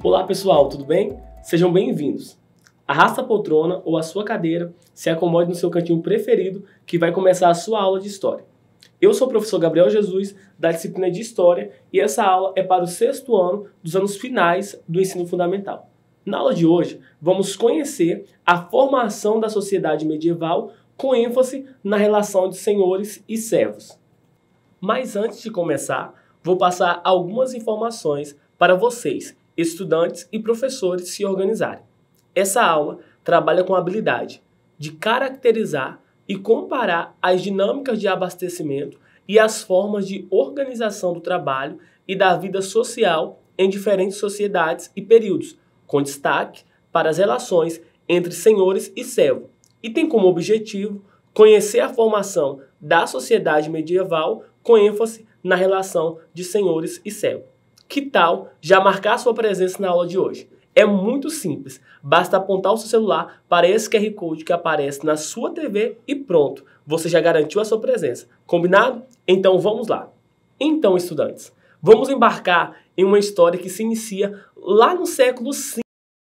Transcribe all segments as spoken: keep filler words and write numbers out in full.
Olá pessoal, tudo bem? Sejam bem-vindos. Arrasta a poltrona ou a sua cadeira, se acomode no seu cantinho preferido que vai começar a sua aula de História. Eu sou o professor Gabriel Jesus, da disciplina de História, e essa aula é para o sexto ano dos anos finais do ensino fundamental. Na aula de hoje, vamos conhecer a formação da sociedade medieval com ênfase na relação de senhores e servos. Mas antes de começar, vou passar algumas informações para vocês, estudantes e professores, se organizarem. Essa aula trabalha com a habilidade de caracterizar e comparar as dinâmicas de abastecimento e as formas de organização do trabalho e da vida social em diferentes sociedades e períodos, com destaque para as relações entre senhores e servos, e tem como objetivo conhecer a formação da sociedade medieval com ênfase na relação de senhores e servos. Que tal já marcar sua presença na aula de hoje? É muito simples, basta apontar o seu celular para esse Q R Code que aparece na sua T V e pronto, você já garantiu a sua presença. Combinado? Então vamos lá. Então, estudantes, vamos embarcar em uma história que se inicia lá no século cinco,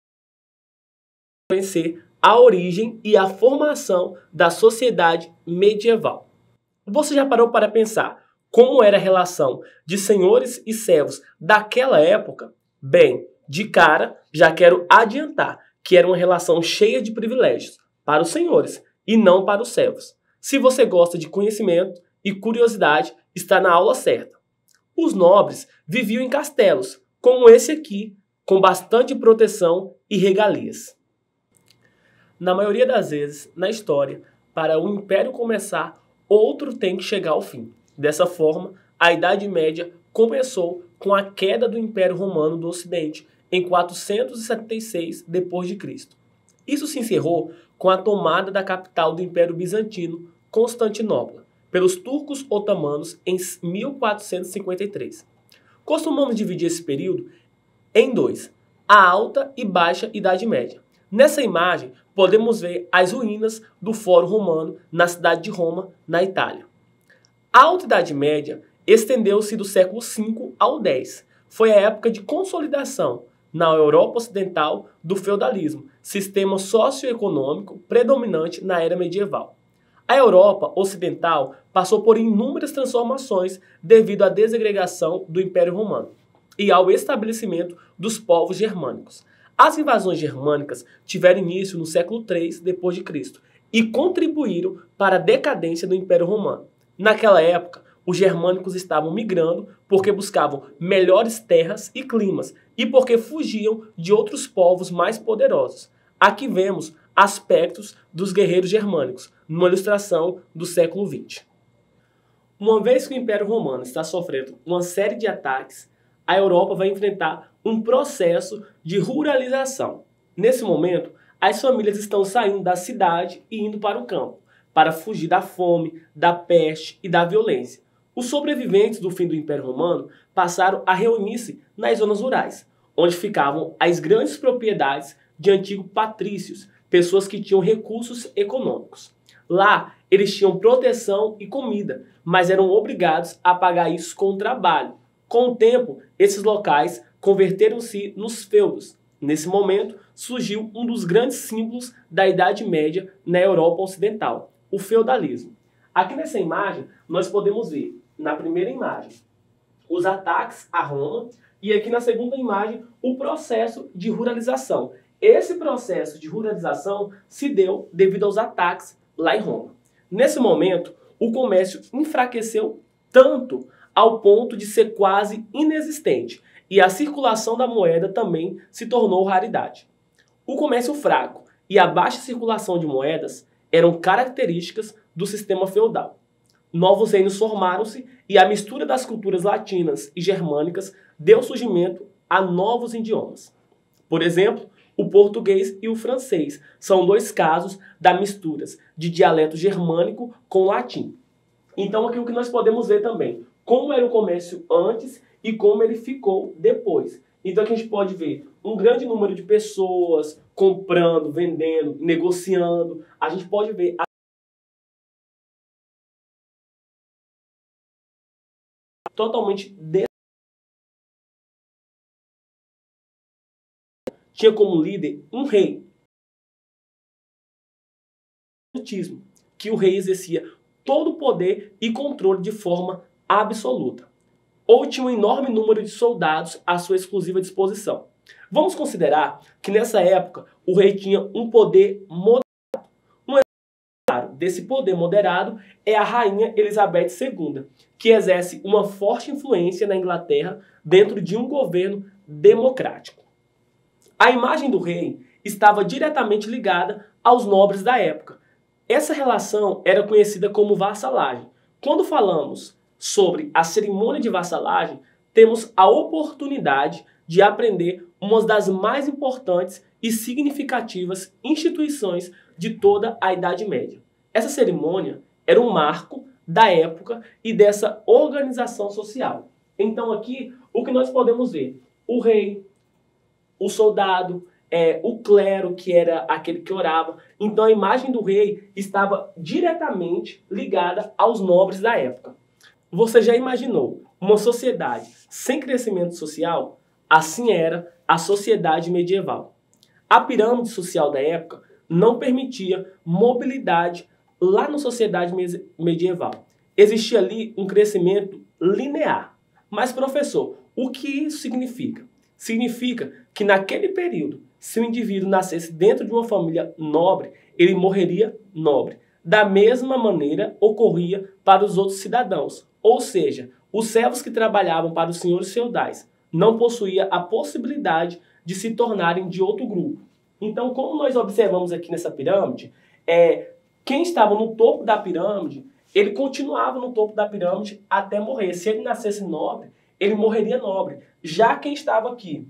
conhecer a origem e a formação da sociedade medieval. Você já parou para pensar como era a relação de senhores e servos daquela época? Bem, de cara, já quero adiantar que era uma relação cheia de privilégios para os senhores e não para os servos. Se você gosta de conhecimento e curiosidade, está na aula certa. Os nobres viviam em castelos, como esse aqui, com bastante proteção e regalias. Na maioria das vezes, na história, para o império começar, outro tem que chegar ao fim. Dessa forma, a Idade Média começou com a queda do Império Romano do Ocidente em quatrocentos e setenta e seis depois de Cristo. Isso se encerrou com a tomada da capital do Império Bizantino, Constantinopla, pelos turcos otomanos em mil quatrocentos e cinquenta e três. Costumamos dividir esse período em dois, a Alta e Baixa Idade Média. Nessa imagem, podemos ver as ruínas do Fórum Romano na cidade de Roma, na Itália. A Alta Idade Média estendeu-se do século cinco ao dez. Foi a época de consolidação na Europa Ocidental do feudalismo, sistema socioeconômico predominante na era medieval. A Europa Ocidental passou por inúmeras transformações devido à desagregação do Império Romano e ao estabelecimento dos povos germânicos. As invasões germânicas tiveram início no século três depois de Cristo e contribuíram para a decadência do Império Romano. Naquela época, os germânicos estavam migrando porque buscavam melhores terras e climas e porque fugiam de outros povos mais poderosos. Aqui vemos aspectos dos guerreiros germânicos, numa ilustração do século vinte. Uma vez que o Império Romano está sofrendo uma série de ataques, a Europa vai enfrentar um processo de ruralização. Nesse momento, as famílias estão saindo da cidade e indo para o campo, para fugir da fome, da peste e da violência. Os sobreviventes do fim do Império Romano passaram a reunir-se nas zonas rurais, onde ficavam as grandes propriedades de antigos patrícios, pessoas que tinham recursos econômicos. Lá, eles tinham proteção e comida, mas eram obrigados a pagar isso com o trabalho. Com o tempo, esses locais converteram-se nos feudos. Nesse momento, surgiu um dos grandes símbolos da Idade Média na Europa Ocidental, o feudalismo. Aqui nessa imagem, nós podemos ver, na primeira imagem, os ataques a Roma e aqui na segunda imagem, o processo de ruralização. Esse processo de ruralização se deu devido aos ataques lá em Roma. Nesse momento, o comércio enfraqueceu tanto ao ponto de ser quase inexistente e a circulação da moeda também se tornou raridade. O comércio fraco e a baixa circulação de moedas eram características do sistema feudal. Novos reinos formaram-se e a mistura das culturas latinas e germânicas deu surgimento a novos idiomas. Por exemplo, o português e o francês são dois casos da mistura de dialeto germânico com latim. Então aqui o que nós podemos ver também, como era o comércio antes e como ele ficou depois. Então aqui a gente pode ver um grande número de pessoas comprando, vendendo, negociando. A gente pode ver a totalmente tinha como líder um rei, que o rei exercia todo o poder e controle de forma absoluta, ou tinha um enorme número de soldados à sua exclusiva disposição. Vamos considerar que nessa época o rei tinha um poder moderado. Um exemplo desse poder moderado é a rainha Elizabeth segunda, que exerce uma forte influência na Inglaterra dentro de um governo democrático. A imagem do rei estava diretamente ligada aos nobres da época. Essa relação era conhecida como vassalagem. Quando falamos sobre a cerimônia de vassalagem, temos a oportunidade de aprender uma das mais importantes e significativas instituições de toda a Idade Média. Essa cerimônia era um marco da época e dessa organização social. Então aqui, o que nós podemos ver? O rei, o soldado, É, o clero, que era aquele que orava. Então a imagem do rei estava diretamente ligada aos nobres da época. Você já imaginou uma sociedade sem crescimento social? Assim era a sociedade medieval. A pirâmide social da época não permitia mobilidade lá na sociedade medieval. Existia ali um crescimento linear. Mas, professor, o que isso significa? Significa que naquele período, se o indivíduo nascesse dentro de uma família nobre, ele morreria nobre. Da mesma maneira ocorria para os outros cidadãos. Ou seja, os servos que trabalhavam para os senhores feudais não possuíam a possibilidade de se tornarem de outro grupo. Então, como nós observamos aqui nessa pirâmide, é, quem estava no topo da pirâmide, ele continuava no topo da pirâmide até morrer. Se ele nascesse nobre, ele morreria nobre. Já quem estava aqui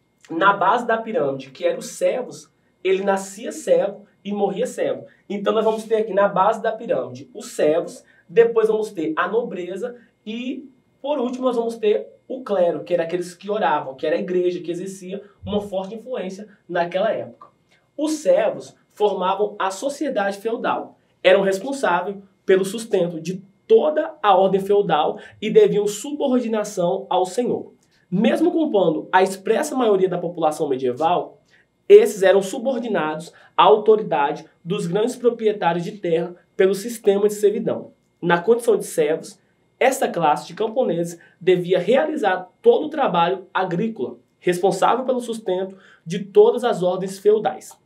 na base da pirâmide, que eram os servos, ele nascia servo e morria servo. Então nós vamos ter aqui na base da pirâmide os servos, depois vamos ter a nobreza e, por último, nós vamos ter o clero, que era aqueles que oravam, que era a igreja, que exercia uma forte influência naquela época. Os servos formavam a sociedade feudal, eram responsáveis pelo sustento de toda a ordem feudal e deviam subordinação ao senhor. Mesmo compondo a expressa maioria da população medieval, esses eram subordinados à autoridade dos grandes proprietários de terra pelo sistema de servidão. Na condição de servos, essa classe de camponeses devia realizar todo o trabalho agrícola, responsável pelo sustento de todas as ordens feudais.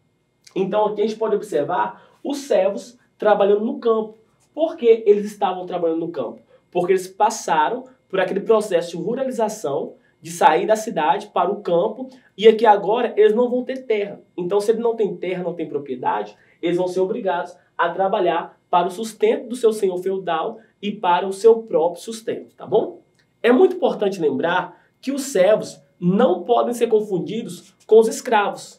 Então aqui a gente pode observar os servos trabalhando no campo. Por que eles estavam trabalhando no campo? Porque eles passaram por aquele processo de ruralização, de sair da cidade para o campo, e aqui agora eles não vão ter terra. Então, se eles não têm terra, não têm propriedade, eles vão ser obrigados a trabalhar para o sustento do seu senhor feudal e para o seu próprio sustento, tá bom? É muito importante lembrar que os servos não podem ser confundidos com os escravos.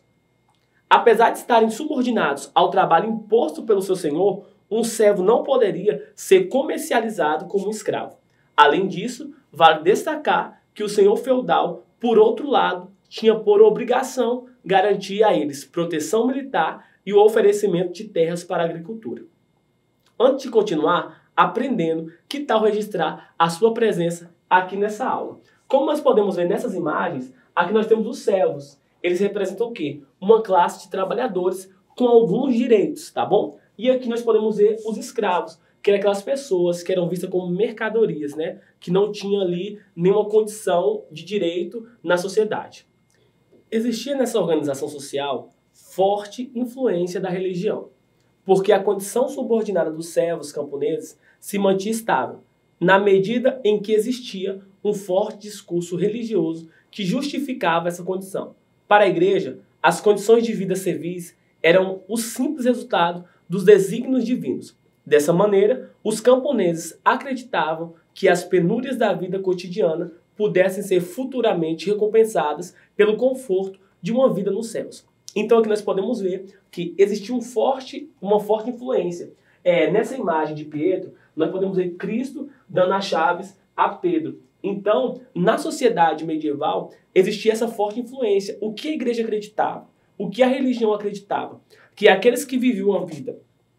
Apesar de estarem subordinados ao trabalho imposto pelo seu senhor, um servo não poderia ser comercializado como um escravo. Além disso, vale destacar que o senhor feudal, por outro lado, tinha por obrigação garantir a eles proteção militar e o oferecimento de terras para a agricultura. Antes de continuar aprendendo, que tal registrar a sua presença aqui nessa aula? Como nós podemos ver nessas imagens, aqui nós temos os servos. Eles representam o quê? Uma classe de trabalhadores com alguns direitos, tá bom? E aqui nós podemos ver os escravos, que eram aquelas pessoas que eram vistas como mercadorias, né? Que não tinham ali nenhuma condição de direito na sociedade. Existia nessa organização social forte influência da religião, porque a condição subordinada dos servos camponeses se mantinha estável, na medida em que existia um forte discurso religioso que justificava essa condição. Para a igreja, as condições de vida servis eram o simples resultado dos desígnios divinos. Dessa maneira, os camponeses acreditavam que as penúrias da vida cotidiana pudessem ser futuramente recompensadas pelo conforto de uma vida nos céus. Então aqui nós podemos ver que existia um forte, uma forte influência. É, nessa imagem de Pedro, nós podemos ver Cristo dando as chaves a Pedro. Então, na sociedade medieval, existia essa forte influência. O que a igreja acreditava? O que a religião acreditava? Que aqueles que viviam uma vida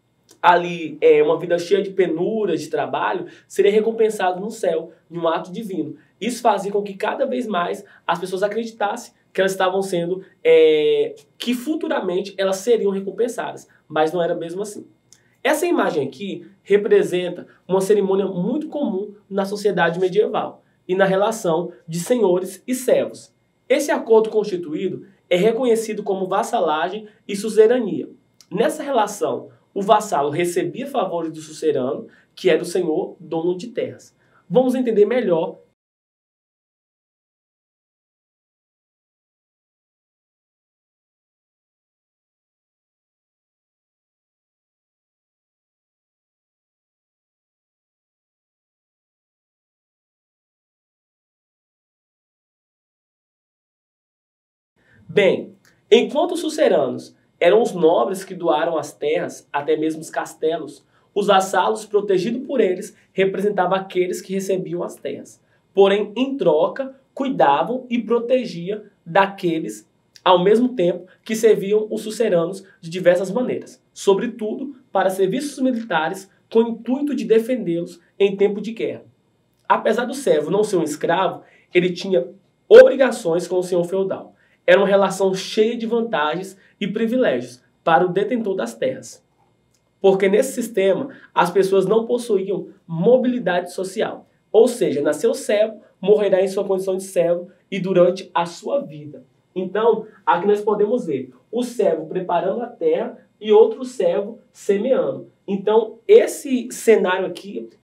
ali, é, uma vida cheia de penuras, de trabalho, seria recompensado no céu, em um ato divino. Isso fazia com que cada vez mais as pessoas acreditassem que elas estavam sendo, é, que futuramente elas seriam recompensadas, mas não era mesmo assim. Essa imagem aqui representa uma cerimônia muito comum na sociedade medieval e na relação de senhores e servos. Esse acordo constituído é reconhecido como vassalagem e suzerania. Nessa relação, o vassalo recebia favores do suzerano, que era o senhor dono de terras. Vamos entender melhor. Bem, enquanto os suceranos eram os nobres que doaram as terras, até mesmo os castelos, os vassalos, protegidos por eles, representavam aqueles que recebiam as terras. Porém, em troca, cuidavam e protegiam daqueles, ao mesmo tempo que serviam os suceranos de diversas maneiras, sobretudo para serviços militares com o intuito de defendê-los em tempo de guerra. Apesar do servo não ser um escravo, ele tinha obrigações com o senhor feudal. Era uma relação cheia de vantagens e privilégios para o detentor das terras. Porque nesse sistema, as pessoas não possuíam mobilidade social. Ou seja, nasceu servo, morrerá em sua condição de servo e durante a sua vida. Então, aqui nós podemos ver o servo preparando a terra e outro servo semeando. Então, esse cenário aqui